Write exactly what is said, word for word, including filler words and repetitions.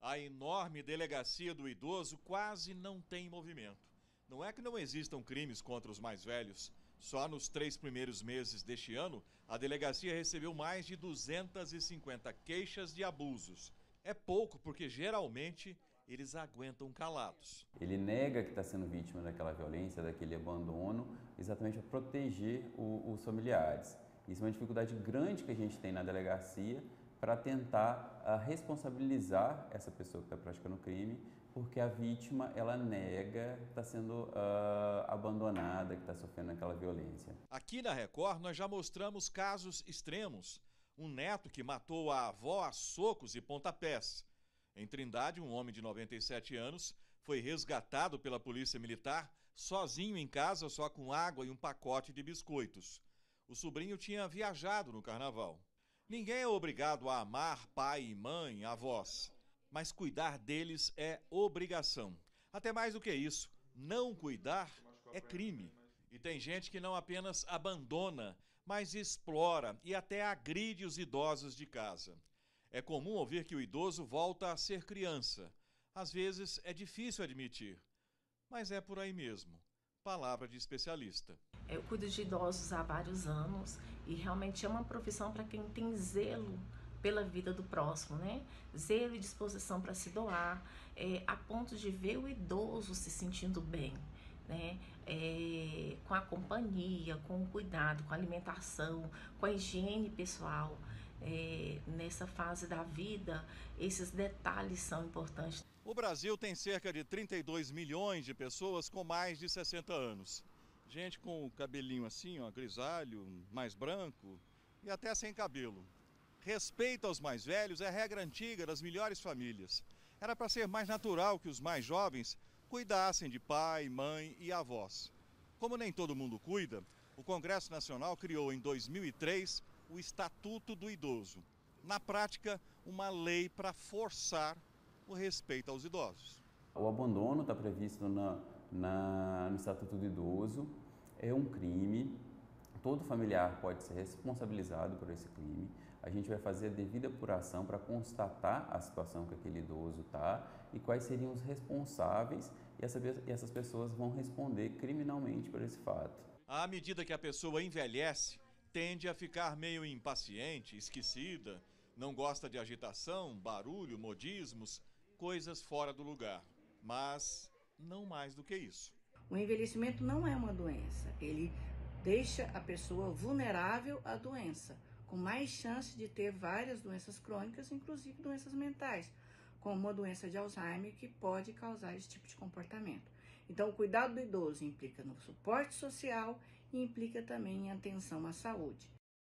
A enorme delegacia do idoso quase não tem movimento. Não é que não existam crimes contra os mais velhos. Só nos três primeiros meses deste ano, a delegacia recebeu mais de duzentas e cinquenta queixas de abusos. É pouco porque, geralmente, eles aguentam calados. Ele nega que está sendo vítima daquela violência, daquele abandono, exatamente para proteger o, os familiares. Isso é uma dificuldade grande que a gente tem na delegacia para tentar uh, responsabilizar essa pessoa que está praticando o crime, porque a vítima ela nega que está sendo uh, abandonada, que está sofrendo aquela violência. Aqui na Record nós já mostramos casos extremos. Um neto que matou a avó a socos e pontapés. Em Trindade, um homem de noventa e sete anos foi resgatado pela polícia militar sozinho em casa, só com água e um pacote de biscoitos. O sobrinho tinha viajado no carnaval. Ninguém é obrigado a amar pai e mãe, avós, mas cuidar deles é obrigação. Até mais do que isso, não cuidar é crime. E tem gente que não apenas abandona, mas explora e até agride os idosos de casa. É comum ouvir que o idoso volta a ser criança. Às vezes é difícil admitir, mas é por aí mesmo. Palavra de especialista. Eu cuido de idosos há vários anos e realmente é uma profissão para quem tem zelo pela vida do próximo, né? Zelo e disposição para se doar, é, a ponto de ver o idoso se sentindo bem, né? É, com a companhia, com o cuidado, com a alimentação, com a higiene pessoal. É, nessa fase da vida, esses detalhes são importantes. O Brasil tem cerca de trinta e dois milhões de pessoas com mais de sessenta anos. Gente com o cabelinho assim, ó, grisalho, mais branco e até sem cabelo. Respeito aos mais velhos é regra antiga das melhores famílias. Era para ser mais natural que os mais jovens cuidassem de pai, mãe e avós. Como nem todo mundo cuida, o Congresso Nacional criou em dois mil e três o Estatuto do Idoso. Na prática, uma lei para forçar o respeito aos idosos. O abandono está previsto na, na, no Estatuto do Idoso, é um crime, todo familiar pode ser responsabilizado por esse crime. A gente vai fazer a devida apuração para constatar a situação que aquele idoso está e quais seriam os responsáveis, e, essa, e essas pessoas vão responder criminalmente por esse fato. À medida que a pessoa envelhece, tende a ficar meio impaciente, esquecida, não gosta de agitação, barulho, modismos, coisas fora do lugar. Mas não mais do que isso. O envelhecimento não é uma doença, ele deixa a pessoa vulnerável à doença, com mais chance de ter várias doenças crônicas, inclusive doenças mentais, como a doença de Alzheimer, que pode causar esse tipo de comportamento. Então, o cuidado do idoso implica no suporte social e implica também em atenção à saúde.